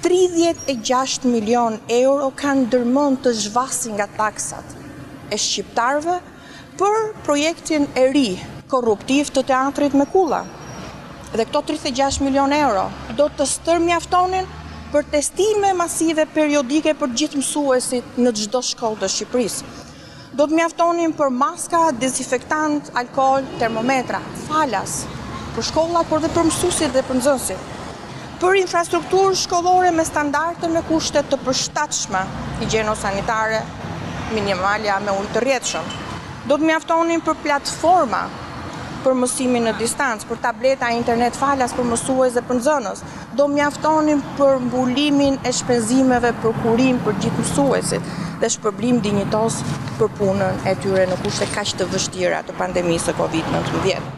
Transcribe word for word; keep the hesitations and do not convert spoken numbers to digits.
tridhjetë e gjashtë milion euro kanë ndërmend të zhvasin nga taksat e shqiptarëve për projektin e ri korruptiv të teatrit me kulla. Dhe këto tridhjetë e gjashtë milion euro do të stërmjaftonin për testime masive periodike për gjithë mësuesit në çdo shkollë të Shqipërisë. Do të mjaftonin për maska, dezinfektant, alkool, termometra, falas, për shkollat, por dhe për mësuesit dhe për nxënësit. Për infrastrukturë shkollore me standarde me kushte të përshtatshme, higjieno-sanitare, minimalja me ujë të rrjedhshëm. Do të mjaftonin për platforma për mësimin në distancë, për tableta, internet, falas për mësues dhe për nxënës. Do mjaftonin për mbulimin e shpenzimeve për kurim për gjithë mësuesit dhe shpërblim dinjitos për punën e tyre në kushte kaq të vështira të pandemisë së Covid nëntëmbëdhjetë.